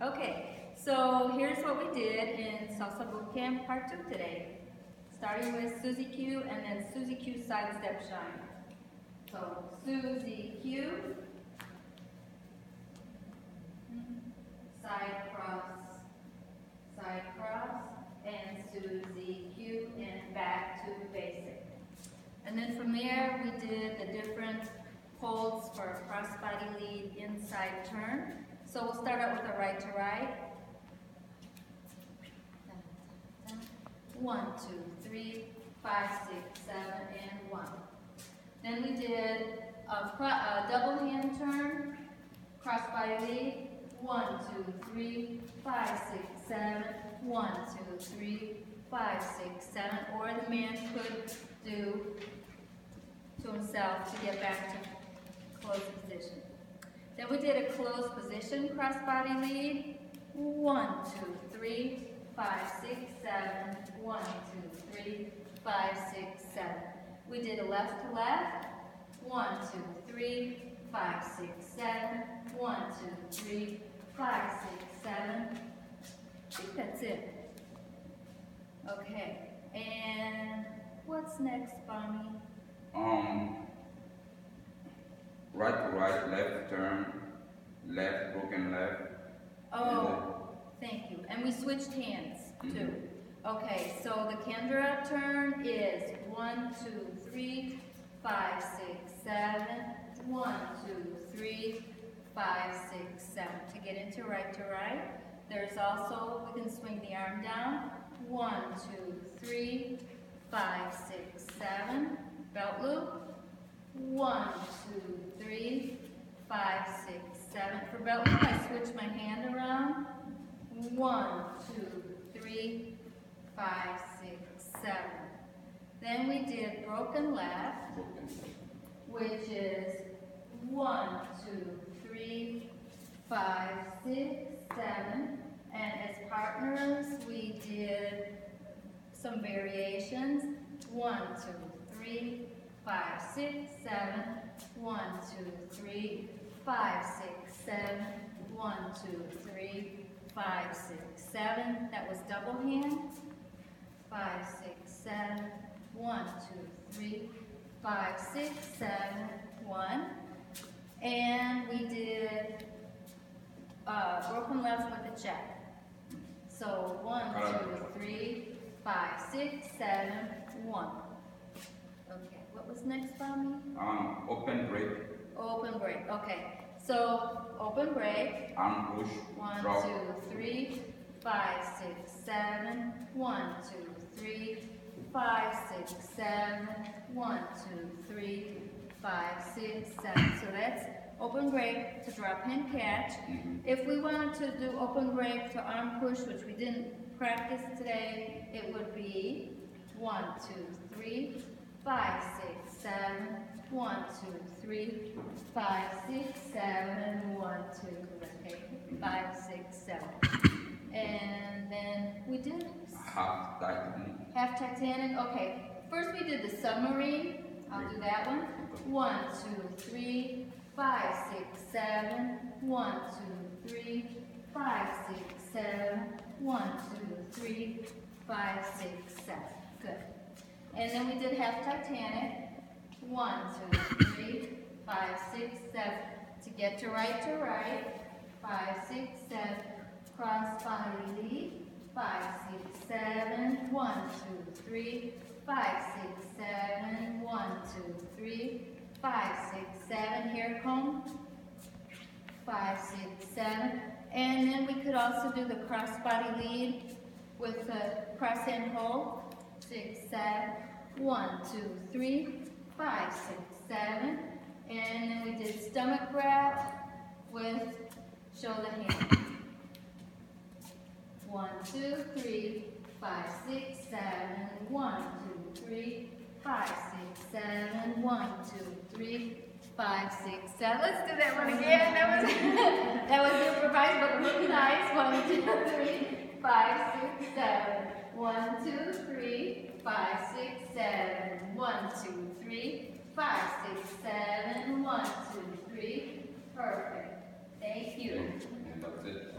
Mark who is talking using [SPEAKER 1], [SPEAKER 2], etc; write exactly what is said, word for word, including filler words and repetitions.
[SPEAKER 1] Okay, so here's what we did in Salsa Boot Camp Part two today. Starting with Susie Q and then Susie Q side step shine. So Susie Q, side cross, side cross, and Susie Q, and back to basic. And then from there we did the different holds for a crossbody lead inside turn. So we'll start out with a right to right. One, two, three, five, six, seven, and one. Then we did a, a double hand turn, crossbody lead. One, two, three, five, six, seven. One, two, three, five, six, seven. Or the man could do to himself to get back to closed position. Then we did a closed position crossbody lead. One, two, three, five, six, seven. One, two, three, five, six, seven. We did a left to left. One, two, three, five, six, seven. One, two, three, five, six, seven. I think that's it. Okay. And what's next, Bonnie?
[SPEAKER 2] Um. Right to right, left turn, left, broken left.
[SPEAKER 1] Oh, thank you. And we switched hands, too.
[SPEAKER 2] Mm-hmm.
[SPEAKER 1] Okay, so the Kendra turn is one, two, three, five, six, seven. One, two, three, five, six, seven. To get into right to right, there's also, we can swing the arm down. One, two, three, five, six, seven. Belt loop. One, two, three, five, six, seven. For belt loop, I switch my hand around. One, two, three, five, six, seven. Then we did broken left, which is one, two, three, five, six, seven. And as partners, we did some variations. One, two, three, five, six, seven. One, two, three, five, six, seven. One, two, three, five, six, seven. That was double hand. Five, six, seven. One, two, three, five, six, seven. One. And we did uh, broken left with a check. So one, two, three, five, six, seven, one. Okay, what was next, Bonnie?
[SPEAKER 2] Um, open break.
[SPEAKER 1] Open break, okay. So, open break.
[SPEAKER 2] Arm push.
[SPEAKER 1] One,
[SPEAKER 2] drop.
[SPEAKER 1] two, three, five, six, seven. One, two, three, five, six, seven. One, two, three, five, six, seven. So that's open break to drop hand catch.
[SPEAKER 2] Mm-hmm.
[SPEAKER 1] If we wanted to do open break to arm push, which we didn't practice today, it would be one, two, three, five, six, seven. One, two, three, five, six, seven. One, two, okay, five, six, seven. And then we did
[SPEAKER 2] Half Titanic.
[SPEAKER 1] half Titanic. Okay, first we did the submarine. I'll do that one. One, two, three, five, six, seven. One, two, three, five, six, seven. One, two, three, five, six, seven. Good. And then we did half Titanic. One, two, three, five, six, seven. To get to right to right. Five, six, seven. Cross body lead. Five, six, seven. One, two, three, five, six, seven. One, two, three, five, six, seven. Here come. Five, six, seven. And then we could also do the cross body lead with the cross hand hold. Six, seven. One, two, three, five, six, seven. And then we did stomach grab with shoulder hand. One, two, three, five, six, seven. One, two, three, five, six, seven. One, two, three, five, six, seven. Let's do that one again. That was that was improvised, but it looked nice. One, two, three, five, six, seven. One, two, three, five, six, seven. One, two, three, five, six, seven. One, two, three. Perfect. Thank you.
[SPEAKER 2] And that's it.